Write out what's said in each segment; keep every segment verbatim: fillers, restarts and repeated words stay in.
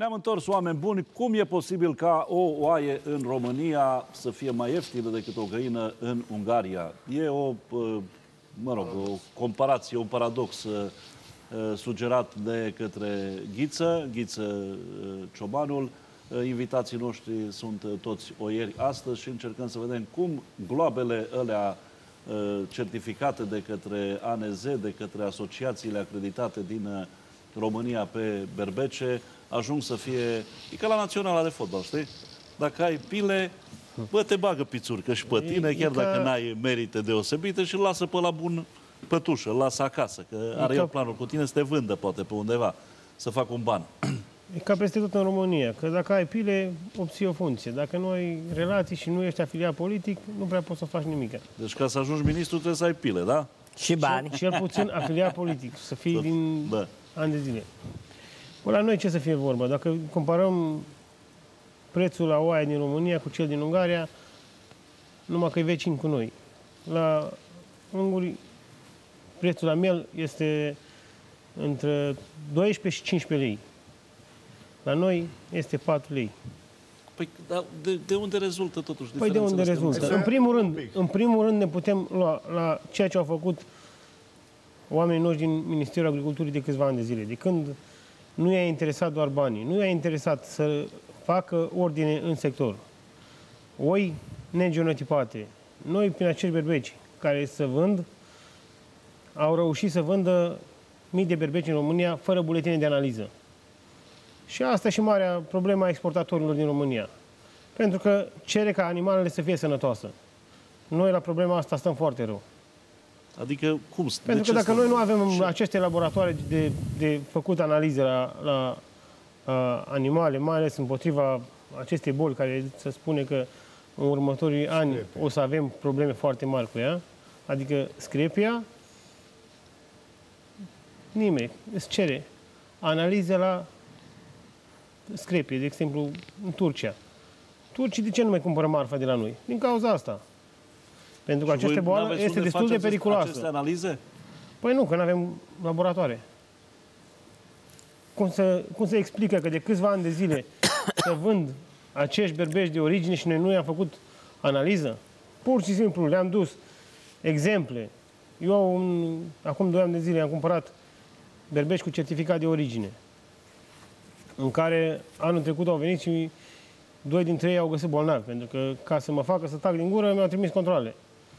Ne-am întors, oameni buni. Cum e posibil ca o oaie în România să fie mai ieftină decât o găină în Ungaria? E o, mă rog, o comparație, un paradox sugerat de către Ghiță, Ghiță Ciobanul. Invitații noștri sunt toți oieri astăzi și încercăm să vedem cum gloabele alea certificate de către A N Z, de către asociațiile acreditate din România pe berbece, ajung să fie... E ca la Naționala de fotbal, știi? Dacă ai pile, bă, te bagă pițurcă și pe tine, chiar ca... dacă n-ai merite deosebite și îl lasă pe la bun pătușă, îl lasă acasă, că are ca... el planul cu tine să te vândă, poate, pe undeva, să facă un ban. E ca peste tot în România, că dacă ai pile, obții o funcție. Dacă nu ai relații și nu ești afiliat politic, nu prea poți să faci nimic. Deci ca să ajungi ministru trebuie să ai pile, da? Și bani. Și cel puțin afiliat politic, să fii din da. ani de zile. Bă, la noi ce să fie vorba? Dacă comparăm prețul la oaie din România cu cel din Ungaria, numai că e vecin cu noi. La unguri, prețul la miel este între doisprezece și cincisprezece lei. La noi este patru lei. Păi, dar de, de unde rezultă totuși Păi de unde rezultă? În primul, rând, în primul rând ne putem lua la ceea ce au făcut oamenii noștri din Ministerul Agriculturii de câțiva ani de zile. De când nu i-a interesat doar banii, nu i-a interesat să facă ordine în sector. Oi negenotipate. Noi, prin acești berbeci care se vând, au reușit să vândă mii de berbeci în România fără buletine de analiză. Și asta e și marea problemă a exportatorilor din România. Pentru că cere ca animalele să fie sănătoase. Noi la problema asta stăm foarte rău. Adică cum? Pentru că dacă noi nu avem ce? aceste laboratoare de, de făcut analize la, la uh, animale, mai ales împotriva acestei boli, care se spune că în următorii ani Screpia. o să avem probleme foarte mari cu ea, adică screpia, nimeni îți cere analize la screpie, de exemplu, în Turcia. Turcii de ce nu mai cumpără marfa de la noi? Din cauza asta. Pentru că și aceste boală este de destul de periculoasă. Aceste analize? Păi nu, că nu avem laboratoare. Cum să, cum să explică că de câțiva ani de zile să vând acești berbeci de origine și noi nu i-am făcut analiză? Pur și simplu le-am dus exemple. Eu, un, acum doi ani de zile, am cumpărat berbeci cu certificat de origine, în care anul trecut au venit și doi dintre ei au găsit bolnavi, pentru că ca să mă facă să tac din gură, mi-au trimis controle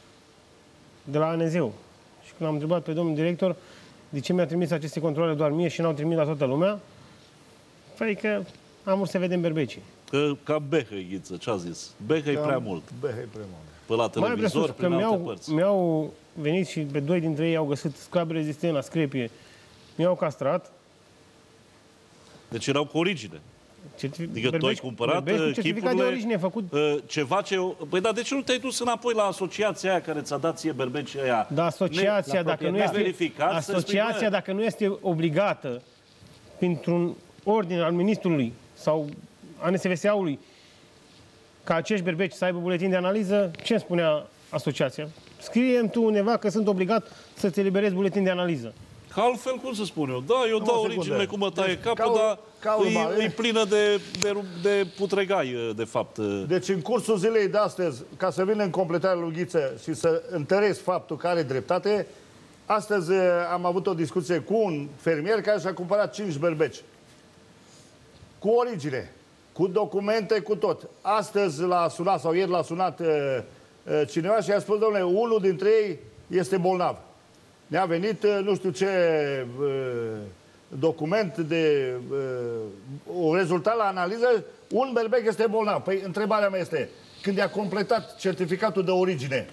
de la A N Z-ul. Și când am întrebat pe domnul director de ce mi-a trimis aceste controle doar mie și n-au trimis la toată lumea, păi că am vrut să vedem berbecii. Că ca Behăi, Ghiță, ce a zis? Behăi prea mult. Behăi prea mult. Pe la televizor, prin alte mi-au, părți. Mi-au venit și pe doi dintre ei au găsit sclabe rezistente la screpie. Mi-au castrat. Deci erau cu origine. Certific... Adică tu ai cumpărat chipurile, de origine, făcut... ceva ce... Păi dar de ce nu te-ai dus înapoi la asociația aia care ți-a dat ție berbecii aia? Da, asociația, ne... dacă nu este... verificat, asociația, dacă nu este obligată printr-un ordine al ministrului sau a N S V S A-ului ca acești berbeci să aibă buletin de analiză, ce îmi spunea asociația? Scrie-mi tu undeva că sunt obligat să-ți eliberezi buletin de analiză. Că altfel, cum să spun eu? Da, eu dau originele cum mă taie deci, capul, dar ca e, e plină de, de, de putregai, de fapt. Deci, în cursul zilei de astăzi, ca să vin în completarea lui Ghiță și să întăresc faptul că are dreptate, astăzi am avut o discuție cu un fermier care și-a cumpărat cinci berbeci. Cu origine, cu documente, cu tot. Astăzi l-a sunat, sau ieri l-a sunat uh, uh, cineva și i-a spus, domnule, unul dintre ei este bolnav. Ne-a venit, nu știu ce, document de un rezultat la analiză, un berbec este bolnav. Păi, întrebarea mea este, când i-a completat certificatul de origine,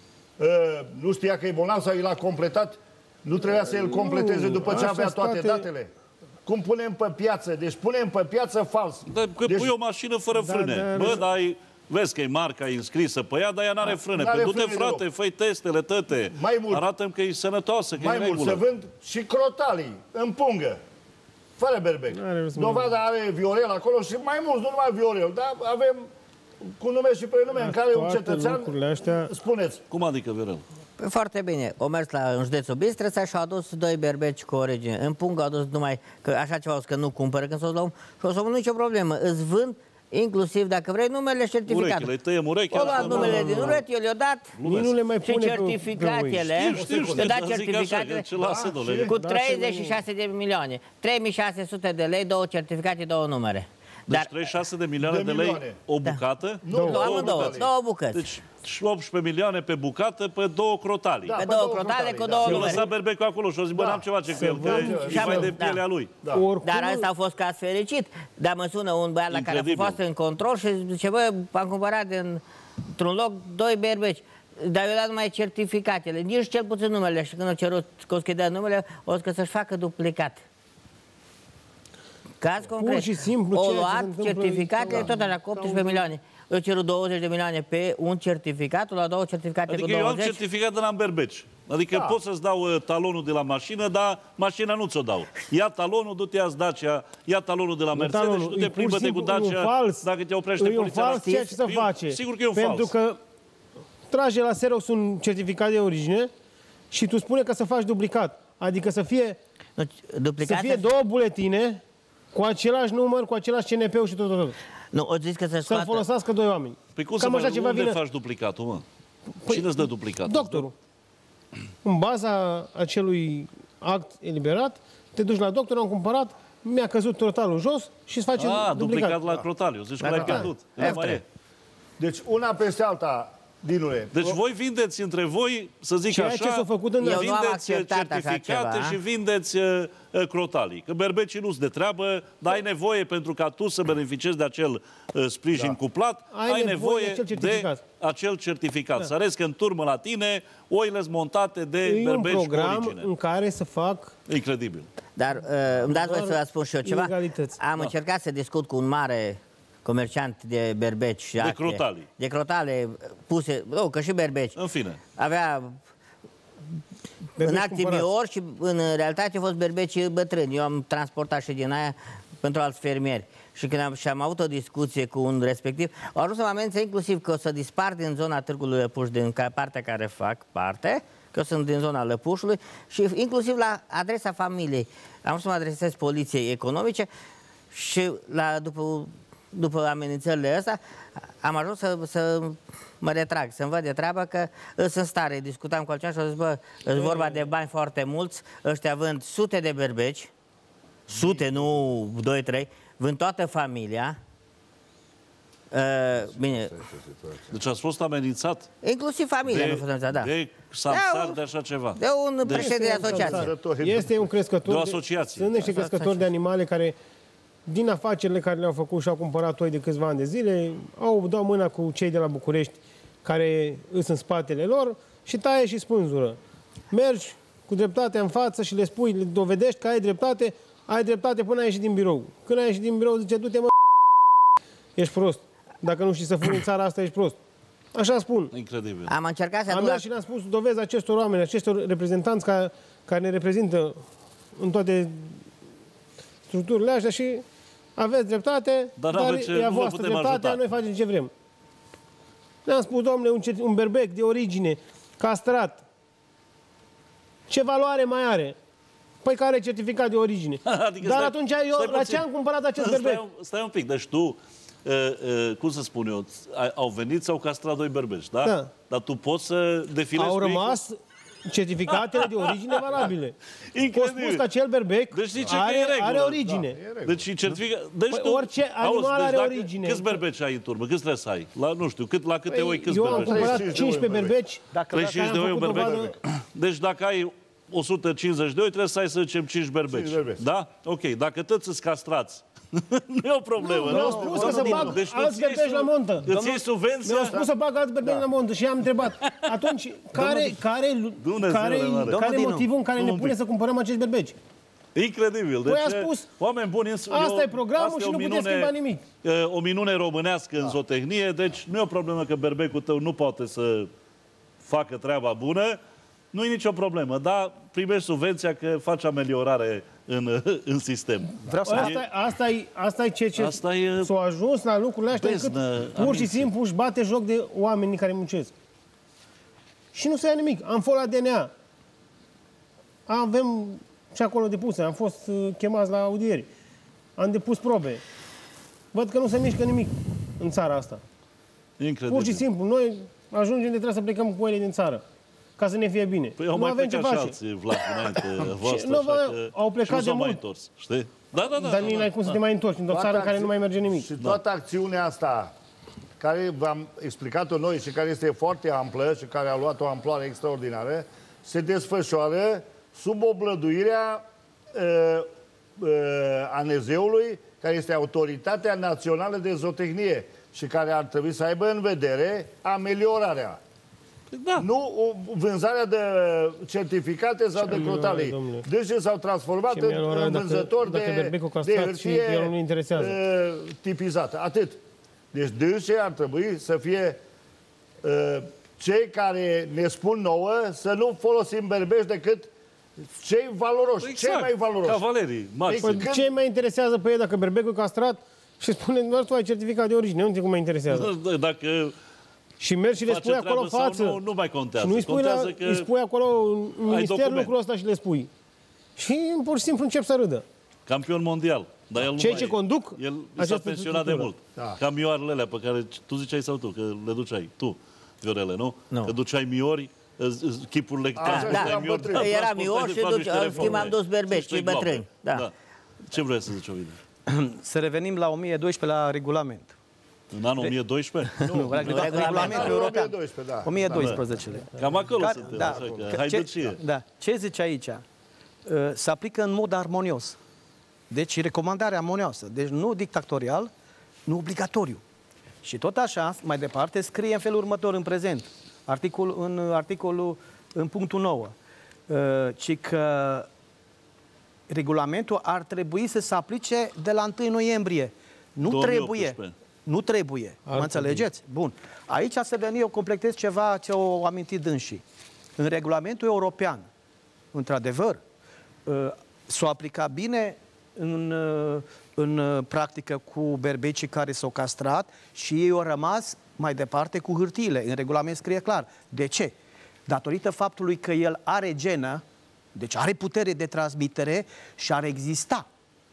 nu știa că e bolnav sau i l-a completat, nu trebuia să el completeze după ce avea toate datele? Cum punem pe piață? Deci punem pe piață fals. Da, că deci... pui o mașină fără da, frâne. Da, Bă, dar ai... Vezi că e marca înscrisă pe ea, dar ea n-are frâne. Pe du-te, frate, fă-i testele tăte. Mai mult. Arată-mi că e sănătoasă, că mai e în mult, regulă. să vând și crotalii în pungă. Fără berbec. Dovada are Viorel acolo și mai mulți, nu numai Viorel, dar avem cu nume și prenume în care un cetățean... Astea... Spuneți. Cum adică Viorel? Păi foarte bine. O mers la în județul Bistreța și a adus doi berbeci cu origine. În Punga a adus numai că așa ceva că nu cumpără când s-o luăm și o să nu nicio problemă. Îți vând inclusiv, dacă vrei, numele și certificatul. Urechile, îi tăiem urechea. O luat numele din urechi, eu le-o dat Nu le mai și pune pe- certificatele. Știu, știu, știu, Te da dar zic certificatele așa, ce lasă, domnule. cu Da, treizeci și șase de milioane. trei mii șase sute de lei, două certificate, două numere. Deci Dar treizeci și șase de milioane De de lei milioane. o bucată? Nu, două, două amândouă, bucăți. două bucăți. Deci și optsprezece milioane pe bucată pe două crotalii. Da, Pe pe două două crotale crotale, cu da. două Eu numere. lăsat berbecul acolo și o zic, bă, Da. n-am ceva ce cu Se el, vând că și e mai am- de da. pielea lui. Da. Oricum, Dar ăsta a fost caz fericit. Dar mă sună un băiat la care a Incredibil. fost în control și zice, bă, am cumpărat din, într-un loc doi berbeci. Dar eu dat numai certificatele, nici cel puțin numele. Și când au cerut că o să dea numele, o să să-și facă duplicat. Caz concret. și simplu o ceea ce se luat întâmplă certificatele aici, tot așa, cu optsprezece milioane. Eu cerut douăzeci de milioane pe un certificat, la două certificate Adică cu eu am douăzeci. certificat de la berbeci. Adică Da. pot să-ți dau uh, talonul de la mașină, dar mașina nu ți-o dau. Ia talonul, du-te ia Dacia, ia talonul de la Mercedes talonul, și e du-te pur plimbă-te și cu simplu un Dacia fals. dacă te oprește E un poliția. fals ceea ce se Eu- face. Sigur că e un Pentru fals. că trage la Xerox un certificat de origine și tu spune că să faci duplicat. Adică să fie, Nu, să duplicat. fie două buletine cu același număr, cu același C N P-ul și tot, tot, tot. Nu, o zis că să Să-l scoată. folosească doi oameni. Păi cum Cam să așa mai, ceva unde vine. faci duplicatul, mă? Păi, Cine îți dă duplicatul? Doctorul. În baza acelui act eliberat, te duci la doctor, am cumpărat, mi-a căzut totalul jos și îți face Ah, duplicat duplicat. la crotaliu. Zici că La l-ai crotaliu. pierdut. că nu F mai trei. e. Deci una peste alta, Dinule. Deci voi vindeți între voi, să zic Ceea așa, ce s-a făcut în- Eu nu am vindeți acceptat așa certificate ceva. și vindeți uh, uh, crotalii. Că berbecii nu-s de treabă, dar ai nevoie pentru ca tu să beneficiezi de acel uh, sprijin Da. cuplat, Ai ai, nevoie nevoie de acel certificat. de acel certificat. Da. Să arăți că în turmă la tine, oile montate de E un berbeci cu program origine. în care să fac Incredibil. Dar uh, îmi dați voi Doar să vă spun și eu ceva. ilegalități. Am încercat să discut cu un mare comerciant de berbeci și acte. crotalii. De crotale puse, nu, că și berbeci. În fine. Avea berbeci în acte cumpărați. miori și în realitate au fost berbeci bătrâni. Eu am transportat și din aia pentru alți fermieri. Și când am, și am avut o discuție cu un respectiv, au ajuns să mă amenințe inclusiv că o să dispar din zona Târgului Lăpuș, din ca- partea care fac parte, că eu sunt din zona Lăpușului, și inclusiv la adresa familiei. Am vrut să mă adresez poliției economice și la, după, după amenințările astea am ajuns să, să mă retrag, să-mi văd de treabă că sunt în stare. Discutam cu altcineva și au zis, bă, e vorba de bani foarte mulți, ăștia vând sute de berbeci, sute, nu doi, trei, vând toată familia. Uh, bine, Deci ați fost amenințat inclusiv familia nu a fost amenințată, da. de samsar Da, de așa ceva. De un președinte de asociație. Sărători. Este un crescător. De o asociație. Sunt niște crescători de animale care, din afacerile care le-au făcut și au cumpărat oi de câțiva ani de zile, au dat mâna cu cei de la București care sunt în spatele lor și taie și spânzură. Mergi cu dreptatea în față și le spui, le dovedești că ai dreptate, ai dreptate până ai ieșit din birou. Când ai ieșit din birou, zice, du-te, mă, ești prost. Dacă nu știi să furi în țara asta, ești prost. Așa spun. Incredibil. Am încercat să Am aduc la... mers și le-am spus dovezi acestor oameni, acestor reprezentanți ca, care ne reprezintă în toate structurile astea și aveți dreptate, Dar dar, n-aveți ce- e nu a vă voastră putem dreptatea, ajuta. noi facem ce vrem. Le-am spus, domnule, un, cer- un berbec de origine, castrat, ce valoare mai are? Păi care are certificat de origine. Adică Dar stai- atunci eu, stai la puțin. ce am cumpărat acest Stai berbec? un, stai un pic, deci tu, uh, uh, cum să spun eu, ai- au venit, s-au castrat doi berbeci, da? Da. Dar tu poți să defilezi Au cu ei? rămas certificatele de origine valabile. Incredibil. Au spus că acel berbec Deci zice că are, e în regulă. are origine. Deci certificat... Deci Păi tu... orice animal deci are dacă- origine. Câți berbeci ai în turmă? Câți trebuie să ai? La, nu știu, cât, la câte oi, câți Eu am berbeci? cumpărat treizeci și cinci de cincisprezece oi berbeci. Dacă- treizeci și cinci de am oi un făcut berbec? dovadă- Deci dacă ai o sută cincizeci de oi, trebuie să ai, să zicem, cinci berbeci. cinci berbeci. Da? Ok. Dacă toți îți castrați, nu e o problemă. Mi-au nu? spus că să bag Deci tu alți îți iei berbeci su- la montă. Îți iei subvenția? Mi-au spus să bag alți berbeci la montă și am întrebat. Atunci, care, care, Dumnezeule care, mare. care e Dinu, motivul în care ne domnul pune Pic. să cumpărăm acești berbeci? Incredibil. Păi Deci, am spus, oameni buni, asta e programul și nu puteți schimba nimic. O minune românească în zootehnie, deci nu e o problemă că berbecul tău nu poate să facă treaba bună, nu e nicio problemă, dar primești subvenția că faci ameliorare în, în sistem. Vreau să... Asta, asta, e, asta e ce, ce Asta e s-au ajuns la lucrurile astea încât beznă, pur și ambiție. simplu își bate joc de oamenii care muncesc. Și nu se ia nimic. Am fost la D N A. Avem și acolo depuse. Am fost uh, chemați la audieri. Am depus probe. Văd că nu se mișcă nimic în țara asta. Incredibil. Pur și simplu, noi ajungem de trebuie să plecăm cu ele din țară. Ca să ne fie bine. Păi au nu mai avem ce plecat și face. alții, Vlad, înainte voastră, nu, așa bă, că au plecat și nu de s-au mai mult. întors, știi? Da, da, da. Dar da, nici da, n-ai cum să da. te mai întorci într-o țară în care nu mai merge nimic. Și toată acțiunea asta, care v-am explicat-o noi și care este foarte amplă și care a luat o amploare extraordinară, se desfășoară sub oblăduirea uh, uh, A N Z-ului, care este Autoritatea Națională de Zootehnie și care ar trebui să aibă în vedere ameliorarea. Da. Nu o vânzarea de certificate sau de crotalii. Deci s-au transformat în, în vânzători de, de hârtie uh, tipizată. Atât. Deci dânsii ar trebui să fie uh, cei care ne spun nouă să nu folosim berbești decât cei valoroși, Exact. cei mai valoroși. Cavalerii, maxim. Păi când... ce mai interesează pe ei dacă berbecul e castrat și spune, doar tu ai certificat de origine, nu știu cum mă interesează. Dacă și mergi și le spui acolo în față. Nu, nu mai contează. Și nu îi spui, contează la, că îi spui acolo în minister lucrul ăsta și le spui. Și pur și simplu încep să râdă. Campion mondial. Dar el Cei nu ce mai conduc El s-a pensionat de mult. Da. Camioarele alea pe care tu ziceai sau tu, că le duceai. Tu, Viorele, nu? Nu. Că duceai miori, chipurile transportai da. miori. Da. Era miori și duce, în schimb am dus berbești, cei bătrâni. Da. Da. Ce vrei să zici, Ovidiu? Să revenim la o mie doisprezece la regulament. În anul o mie doisprezece? Nu, regulamentul european. o mie doisprezece, da. o mie doisprezece. Cam acolo Care- suntem, da, așa că că- haideți ce, și da, ce zice aici? Uh, Se aplică în mod armonios. Deci recomandarea armonioasă. Deci nu dictatorial, nu obligatoriu. Și tot așa, mai departe, scrie în felul următor în prezent. Articol, în articolul, în punctul nouă. Uh, ci că regulamentul ar trebui să se aplice de la întâi noiembrie. Nu două mii trebuie. optsprezece. Nu trebuie. Mă înțelegeți? Bun. Aici să veni, eu completez ceva ce au amintit dânsii. În regulamentul european, într-adevăr, s-o aplica bine în, în practică cu berbecii care s-au castrat și ei au rămas mai departe cu hârtiile. În regulament scrie clar. De ce? Datorită faptului că el are genă, deci are putere de transmitere și ar exista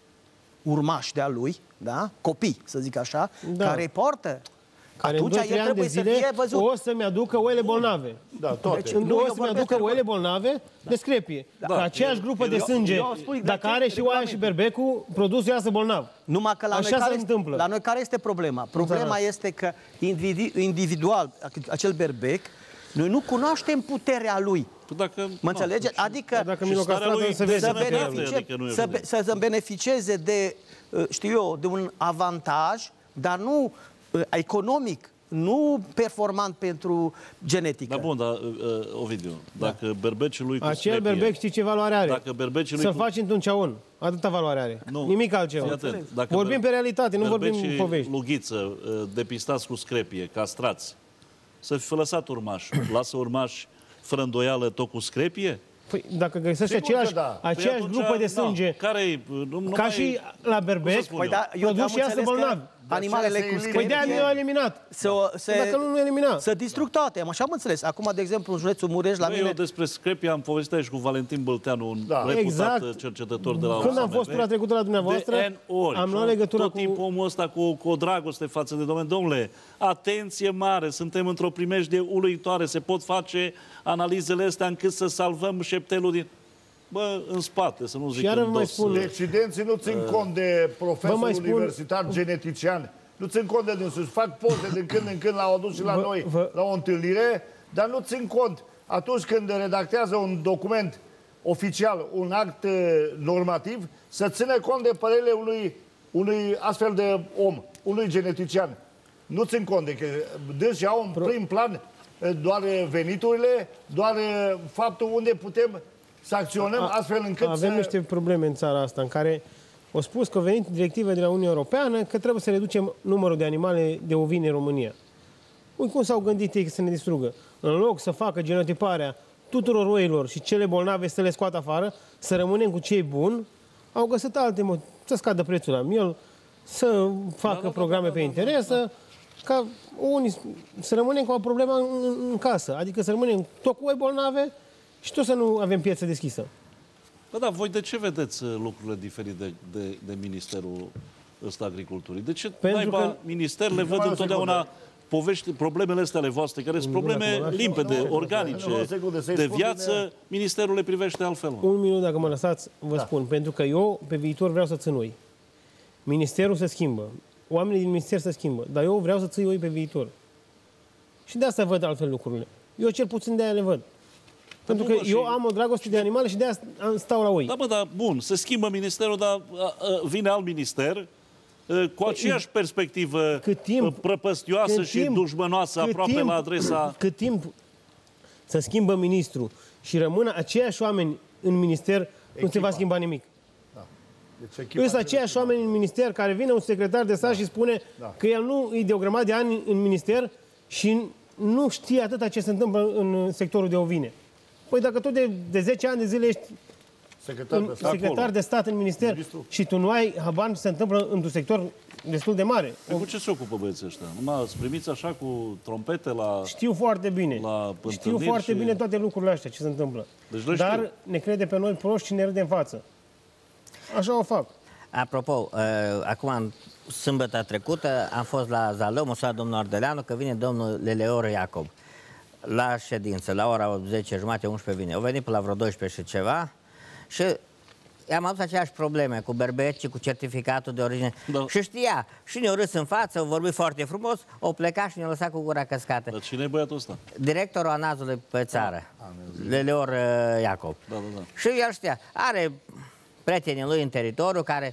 urmași de-a lui, da? Copii, să zic așa, Da. care poartă. Care Atunci în doi trei el ani de trebuie să zile fie văzut. o să-mi aducă oile bolnave. Da, toate. Deci, Nu, nu, eu o să-mi vorbesc aducă de- oile bolnave de screpie. Da. Da. Aceeași Eu- grupă eu- de sânge, eu spun de dacă ce are și oaia și berbecul, produsul iasă bolnav. Numai că la Așa noi, se care, întâmplă. la noi care este problema? Problema Înțeles. este că individu- individual, acel berbec, noi nu cunoaștem puterea lui. Dacă, Mă înțelegeți? Adică Dacă și mi l-o starea castrat, lui se de vede. să, sănătate, beneficie, adică nu e să, evident. să, să beneficieze de, uh, știu eu, de un avantaj, dar nu uh, economic, nu performant pentru genetică. Da, bun, dar, uh, Ovidiu, dacă berbecii lui cu Acel screpie, berbec știi ce valoare are? Dacă berbecii lui Să-l cu... faci într-un ceaun. Atâta valoare are. Nu. Nimic altceva. Fii atent, dacă Vorbim ber- pe realitate, nu vorbim berbecii povești. lughiță, uh, depistați cu screpie, castrați, să fi lăsat urmași. Lasă urmași fără îndoială tot cu screpie? Păi, dacă găsești Sigur aceeași, că da. aceeași Păi atunci, grupă de da, sânge, care nu, nu ca mai... și la Cum să berbec, spun Păi eu? da, eu produs am și iasă înțeles că bolnavi. animalele De cu aceea se păi de-aia screpie nu l-au eliminat. se, se, Păi dacă nu, nu elimina. să distrug toate. Așa am înțeles. Acum, de exemplu, în județul Mureș, la Băi, mine... eu despre screpie am povestit aici cu Valentin Bălteanu, un Da. reputat Exact. cercetător de la Când am O S M P, fost tura trecută la dumneavoastră, de N ori. am luat Și legătura tot cu... timpul omul ăsta cu, cu o dragoste față de domnule. Domnule, atenție mare, suntem într-o primejdie uluitoare, se pot face analizele astea încât să salvăm șeptelul din... Bă, în spate, să nu zic Și iară în vă mai dos. spun- Decidenții nu țin cont de Vă profesor mai spun- universitar, genetician. Nu țin cont de dânsul. Fac poze din când în când, l-au adus și la Vă- noi, vă- la o întâlnire, dar nu țin cont. Atunci când redactează un document oficial, un act uh, normativ, să țină cont de părerile unui, unui astfel de om, unui genetician. Nu țin cont de că dânsi au în prim plan uh, doar veniturile, doar uh, faptul unde putem să acționăm A- astfel încât Avem să... niște probleme în țara asta în care au spus că au venit directive de la Uniunea Europeană că trebuie să reducem numărul de animale de ovine în România. Uite cum s-au gândit ei să ne distrugă. În loc să facă genotiparea tuturor oilor și cele bolnave să le scoată afară, să rămânem cu cei buni, au găsit alte motive. Să scadă prețul la miel, să facă da, da, programe da, pe da, interes, să ca unii să rămânem cu o problemă în, în casă. Adică să rămânem tot cu oi bolnave și tot să nu avem piață deschisă. Bă, da, voi de ce vedeți lucrurile diferite de, de, de Ministerul ăsta Agriculturii? De ce naiba că... ministerele văd întotdeauna povești, problemele astea ale voastre, care sunt probleme limpede, organice, de viață, Ministerul le privește altfel? Un minut, dacă mă lăsați, vă da. spun. Pentru că eu, pe viitor, vreau să țin oi. Ministerul se schimbă. Oamenii din minister se schimbă. Dar eu vreau să ții oi pe viitor. Și de asta văd altfel lucrurile. Eu cel puțin de aia le văd. Pentru că eu am o dragoste de animale și de aia stau la oi. Da, bă, dar bun, se schimbă ministerul, dar vine alt minister cu aceeași perspectivă cât timp, prăpăstioasă și timp, dușmănoasă aproape timp, la adresa... Cât timp să schimbă ministrul și rămână aceiași oameni în minister, echipa. Nu se va schimba nimic. Da. Deci eu sunt aceiași oameni în minister care vine un secretar de stat da. și spune da. că el nu e de o grămadă de ani în minister și nu știe atâta ce se întâmplă în sectorul de ovine. Păi dacă tot de, de zece ani de zile ești secretar, de stat, secretar de stat în minister Ministru. și tu nu ai habar ce se întâmplă într-un sector destul de mare. Cu ce se ocupă băieții ăștia? Numai îți primiți așa cu trompete la... Știu foarte bine. La știu foarte și... bine toate lucrurile astea, ce se întâmplă. Deci Dar știu. ne crede pe noi proști și ne râde în față. Așa o fac. Apropo, uh, acum, sâmbătă trecută, am fost la Zalău, m-a sunat domnul Ardeleanu, că vine domnul Leleor Iacob la ședință, la ora zece jumate, unsprezece vine. Au venit pe la vreo douăsprezece și ceva și am avut aceeași probleme cu berbeci, cu certificatul de origine. Da. Și știa, și ne-au râs în față, au vorbit foarte frumos, au plecat și ne-au lăsat cu gura căscată. Dar cine e băiatul ăsta? Directorul ANAZ-ului pe țară, da. Leleor uh, Iacob. Da, da, da. Și el știa, are prietenii lui în teritoriu care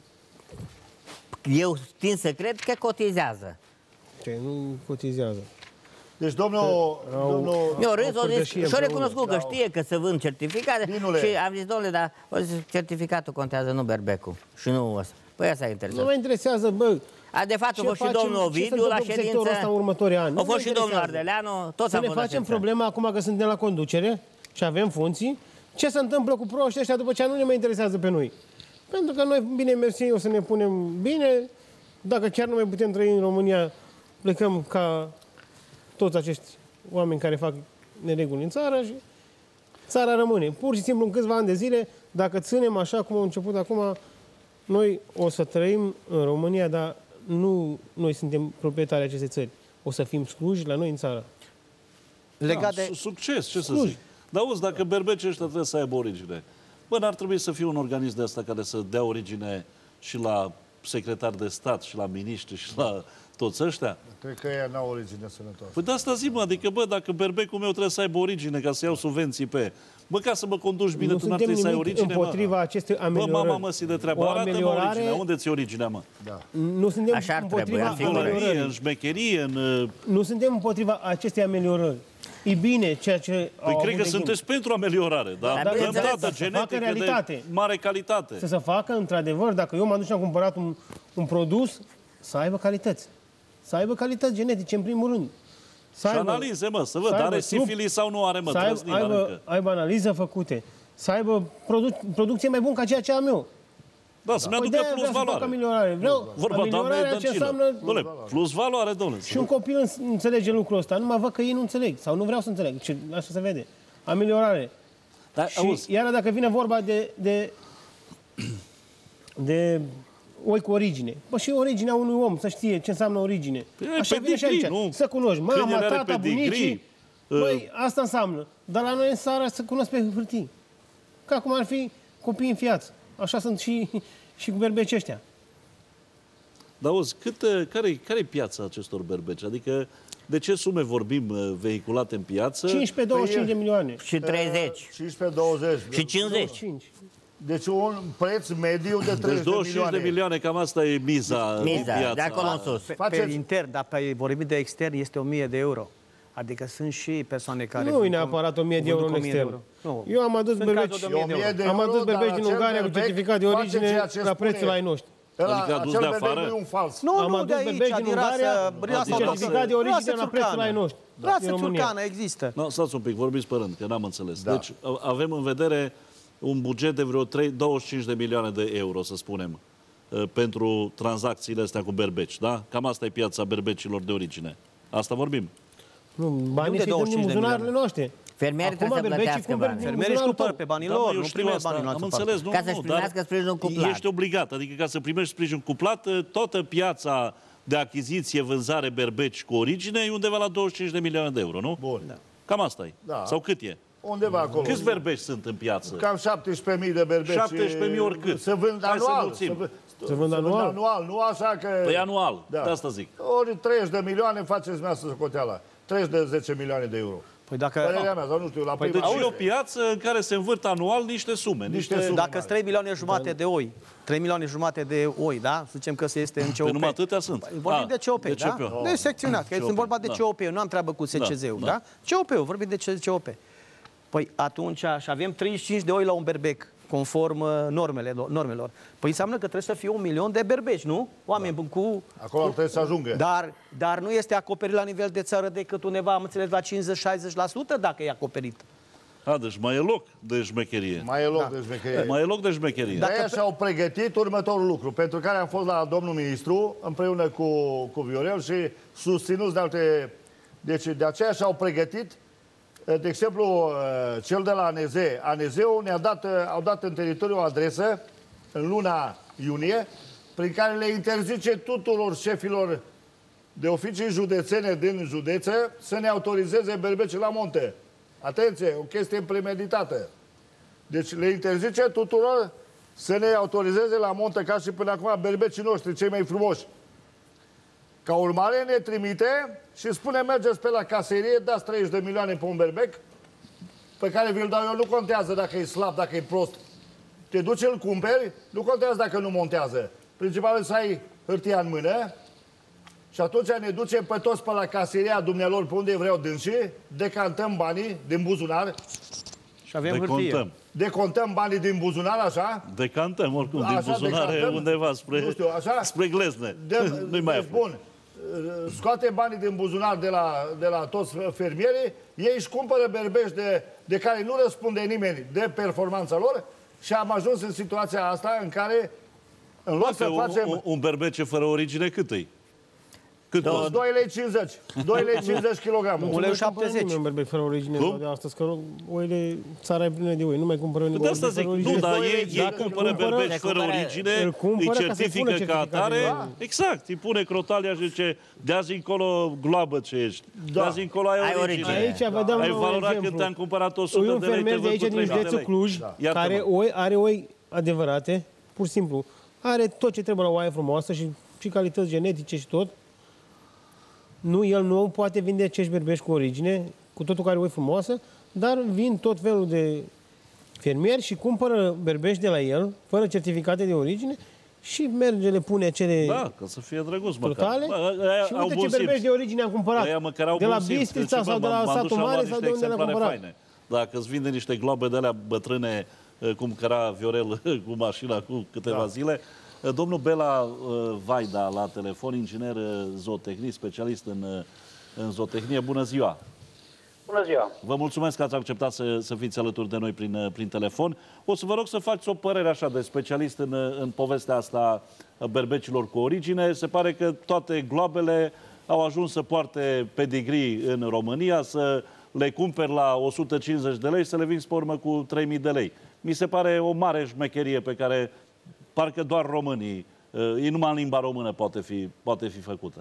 eu tind să cred că cotizează. Ce, nu cotizează. Deci, domnul... domnul eu râs, o zis, și-o recunoscut că știe că se vând certificate. Binule. Și am zis, domnule, dar o zis, certificatul contează, nu berbecul. Și nu ăsta. Păi asta interesează. Nu mă interesează, bă. A, de fapt, a fost și domnul Ovidiu la ședință. A fost și domnul Ardeleanu. Toți să ne facem problema acum că suntem la conducere și avem funcții. Ce se întâmplă cu proștii ăștia după ce nu ne mai interesează pe noi? Pentru că noi, bine, mersi, o să ne punem bine. Dacă chiar nu mai putem trăi în România, plecăm ca toți acești oameni care fac nereguli în țară și țara rămâne. Pur și simplu, în câțiva ani de zile, dacă ținem așa cum au început acum, noi o să trăim în România, dar nu noi suntem proprietarii acestei țări. O să fim sluji la noi în țară. Legat da, de... Succes, ce sluji. să zic. Dar auzi, dacă berbecii ăștia trebuie să aibă origine, bă, n-ar trebui să fie un organism de ăsta care să dea origine și la secretar de stat, și la miniștri, și la toți ăștia? Cred că ei n-au origine sănătoasă. Păi de asta zi, mă, adică, bă, dacă berbecul meu trebuie să aibă origine ca să iau subvenții pe... Bă, ca să mă conduci bine, nu tu n-ar trebui să ai origine, împotriva mă. acestei ameliorări. Bă, mama, mă, si de treabă. Arată-mă originea. Unde ți-e originea, mă? Da. Nu suntem Așa împotriva ameliorării. În șmecherie, în... Nu suntem împotriva acestei ameliorări. E bine ceea ce Păi cred că sunteți pentru ameliorare, dar da, dăm dată genetică de mare calitate. Să se facă, într-adevăr, dacă eu m-am dus și am cumpărat un, un produs, să aibă calități. Să aibă calități genetice, în primul rând. Să și aibă, analize, mă, să văd, are trup, sifilis sau nu are, mă, să aibă, aibă, aibă analize făcute. Să aibă produ producție mai bună ca ceea ce am eu. Da, să-mi aducă păi plus valoare. Vreau vorba ameliorarea ce înseamnă... Doamne, plus valoare, domnule. Și un copil înțelege lucrul ăsta. Numai văd că ei nu înțeleg. Sau nu vreau să înțeleg. Așa se vede. Ameliorare. Da, și auzi. Iar dacă vine vorba de... de, de oi cu origine. Bă, și originea unui om, să știe ce înseamnă origine. Păi, așa vine și aici. Nu? Să cunoști mama, tata, bunicii. Băi, asta înseamnă. Dar la noi în țară să cunosc pe hârtii. Ca cum ar fi copii în viață. Așa sunt și, și cu berbeci ăștia. Dar auzi, care-i care piața acestor berbeci? Adică, de ce sume vorbim vehiculate în piață? cincisprezece douăzeci și cinci de milioane. Și treizeci. cincisprezece douăzeci. Și cincizeci. cinci. Deci un preț mediu de treizeci deci douăzeci și cinci de milioane, cam asta e miza, miza în piață. De acolo în sus. Pe, pe intern, dar pe vorbim de extern, este o mie de euro. Adică sunt și persoane care... Nu e neapărat o mie de euro în extern. Eu am adus berbeci, am adus berbeci din Ungaria cu certificat de origine la prețul ai noștri. Adică adus de afară? Nu, am nu, adus de aici, berbeci din Ungaria cu certificat de origine la prețul ai noștri. Rase țurcană există. No, stați un pic, vorbiți pe rând, că n-am înțeles. Da. Deci avem în vedere un buget de vreo douăzeci și cinci de milioane de euro, să spunem. pentru tranzacțiile astea cu berbeci, da? Cam asta e piața berbecilor de origine. Asta vorbim. Nu, banii să-i dăm din buzunarele noastre. Fermierii trebuie să plătească bani. Fermierii își cumpără pe banii lor, nu primești banii în Am înțeles, nu, Ca să-și primească sprijinul cuplat. Ești obligat, adică ca să primești sprijin cuplat, toată piața de achiziție, vânzare berbeci cu origine e undeva la douăzeci și cinci de milioane de euro, nu? Bun. Da. Cam asta e. Da. Sau cât e? Undeva acolo. Câți berbeci sunt în piață? Cam șaptesprezece mii de berbeci. șaptesprezece mii oricât. Se vând Hai să anual. mulțim. Se vând, Se vând anual? anual, nu așa că... Păi anual, Da. de asta zic. Ori treizeci de milioane faceți dumneavoastră socoteala. treizeci de zece milioane de euro. Păi dacă... Părerea mea, sau nu știu, la Păi prima... deci e o piață în care se învârt anual niște sume. Niște Niște, sume. Dacă sunt trei milioane jumate de oi, trei milioane jumate de oi, da? Să zicem că se este în C O P. Păi numai atâtea sunt. Păi vorbim Ah, de C O P, de da? C O P. Nu e secționat, că C O P, sunt vorba de da. C O P, eu nu am treabă cu S C Z-ul, Da, da? da. C O P-ul, vorbim de C O P. Păi atunci, și avem treizeci și cinci de oi la un berbec, conform uh, normele, normelor. Păi înseamnă că trebuie să fie un milion de berbeci, nu? Oameni da. cu... Acolo trebuie să ajungă. Dar, dar nu este acoperit la nivel de țară decât undeva, am înțeles, la cincizeci șaizeci la sută dacă e acoperit. A, deci mai e loc de șmecherie. Mai e loc Da. de șmecherie. Mai e loc de șmecherie. De aia și-au pregătit următorul lucru, pentru care am fost la domnul ministru, împreună cu, cu Viorel și susținuți de alte... Deci de aceea și-au pregătit, de exemplu, cel de la A N Z. A N Z-ul ne-a dat, au dat în teritoriu o adresă, în luna iunie, prin care le interzice tuturor șefilor de oficii județene din județe să ne autorizeze berbeci la monte. Atenție, o chestie premeditată. Deci le interzice tuturor să ne autorizeze la monte ca și până acum berbecii noștri, cei mai frumoși. Ca urmare ne trimite și spune mergeți pe la caserie, dați treizeci de milioane pe un berbec pe care vi-l dau eu, nu contează dacă e slab, dacă e prost. Te duci, îl cumperi, nu contează dacă nu montează. Principalul să ai hârtia în mână și atunci ne ducem pe toți pe la caseria dumnealor pe unde vreau dânsii, decantăm banii din buzunar, Și avem hârtie. Decontăm. decontăm banii din buzunar, așa, Decantăm oricum Așa, din buzunare decantăm, undeva spre, nu știu, așa? spre glezne. De, Nu-i mai deci, aflu. bun, scoate banii din buzunar de la, de la toți fermierii, ei își cumpără berbeci de, de care nu răspunde nimeni de performanța lor și am ajuns în situația asta în care, în loc să un, facem un, un berbece fără origine cât e? Cât costă? doi lei cincizeci, doi lei cincizeci kilogramul. Un lei Nu șaptezeci. mai cumpără nimeni fără origine Cum? de astăzi, că oile, țara e plină de oi, nu mai cumpără nimeni De asta zic, fără nu, origine. dar doi ei, lei ei cincizeci cumpără cumpără, berbeci se fără cumpără, origine, îl cumpără îi ca să-i certifică pună ca certificatul atare, de- exact, îi pune crotalia și zice, de azi încolo gloabă ce ești, de Da. azi încolo ai Ai origine. origine. Aici vă dau Ai un valorat exemplu. când te-am cumpărat o E sută un de lei, te fermier de vând aici cu din trei mii de județul lei. Cluj, Iartă-mă. care oi, are oi adevărate, pur și simplu. Are tot ce trebuie la oaie frumoasă și, și calități genetice și tot. Nu, el nu poate vinde acești berbeși cu origine, cu totul care oi frumoasă, dar vin tot felul de fermieri și cumpără berbeși de la el, fără certificate de origine, și merge, le pune acele Da, ca să fie drăguț măcar. totale. Bă, aia Și au uite bun ce berbeși simț. de origine am cumpărat. Aia măcar au De la bun simț. Bistrița Deci, sau bă, de la m-am dus satul și am luat mare sau niște de unde le-am exemplare cumpărat. faine. Dacă îți vinde niște globe de alea bătrâne, eh, cum căra Viorel cu mașina cu câteva Da. zile, eh, domnul Bela eh, Vaida la telefon, inginer eh, zootehnic, specialist în, eh, în zootehnie. Bună ziua! Bună ziua! Vă mulțumesc că ați acceptat să, să fiți alături de noi prin, eh, prin telefon. O să vă rog să faceți o părere așa de specialist în, eh, în povestea asta a berbecilor cu origine. Se pare că toate globele au ajuns să poarte pedigree în România, să le cumperi la o sută cincizeci de lei și să le vinzi pe urmă cu trei mii de lei. Mi se pare o mare șmecherie pe care parcă doar românii, e numai în limba română poate fi, poate fi făcută.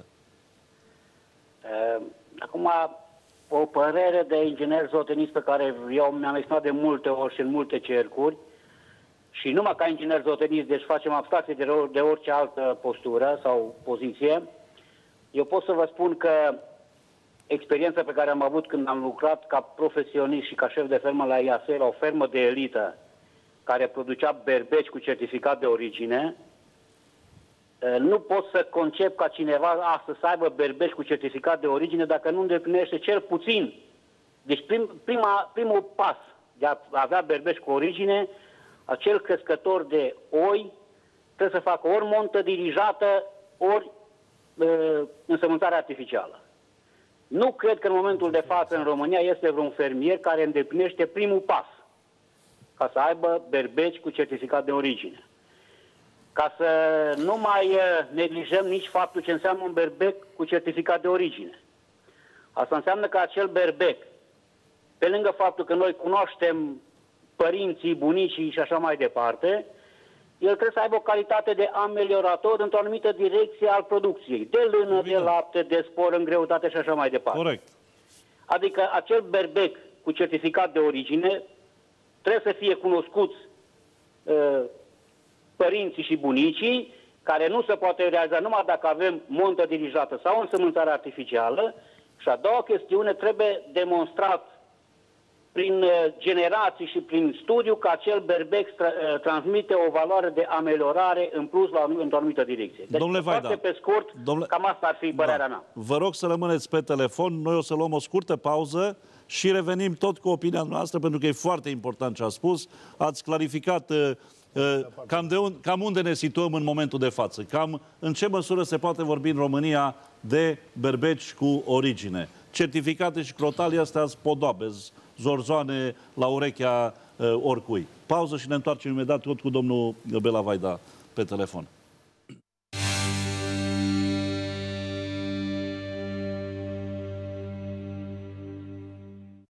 Acum, o părere de inginer zootehnic pe care eu mi-am exprimat de multe ori și în multe cercuri, și numai ca inginer zootehnic, deci facem abstracție de, de orice altă postură sau poziție, eu pot să vă spun că experiența pe care am avut când am lucrat ca profesionist și ca șef de fermă la I A S, la o fermă de elită care producea berbeci cu certificat de origine, nu pot să concep ca cineva astăzi să aibă berbeci cu certificat de origine dacă nu îndeplinește cel puțin. Deci prim, prima, primul pas de a avea berbeci cu origine, acel crescător de oi trebuie să facă ori montă dirijată, ori uh, însămânțare artificială. Nu cred că în momentul de față în România este vreun fermier care îndeplinește primul pas ca să aibă berbeci cu certificat de origine. ca să nu mai neglijăm nici faptul ce înseamnă un berbec cu certificat de origine. Asta înseamnă că acel berbec, pe lângă faptul că noi cunoaștem părinții, bunicii și așa mai departe, el trebuie să aibă o calitate de ameliorator într-o anumită direcție al producției, de lână, de lapte, de spor în greutate și așa mai departe. Corect. Adică acel berbec cu certificat de origine trebuie să fie cunoscuți uh, părinții și bunicii, care nu se poate realiza numai dacă avem montă dirijată sau însămânțare artificială. Și a doua chestiune, trebuie demonstrat prin generații și prin studiu că acel berbec tra- transmite o valoare de ameliorare în plus la într-o anumită direcție. Deci, Domnule foarte Vaida, pe scurt, domnule... cam asta ar fi părerea da. mea. Vă rog să rămâneți pe telefon, noi o să luăm o scurtă pauză și revenim tot cu opinia noastră, pentru că e foarte important ce a spus. Ați clarificat uh, uh, cam, de un, cam unde ne situăm în momentul de față, cam în ce măsură se poate vorbi în România de berbeci cu origine. Certificate și crotalii astea spodoabe, zorzoane la urechea uh, oricui. Pauză și ne întoarcem imediat tot cu domnul Bela Vaida pe telefon.